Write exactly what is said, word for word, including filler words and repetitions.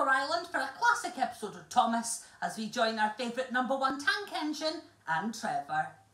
Island for a classic episode of Thomas as we join our favourite number one tank engine and Trevor.